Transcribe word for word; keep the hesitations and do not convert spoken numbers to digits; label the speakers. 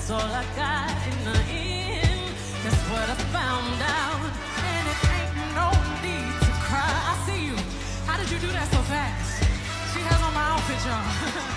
Speaker 1: that's all I got in the end. That's what I found out, and it ain't no need to cry. I see you. How did you do that so fast? She has on my outfit, y'all.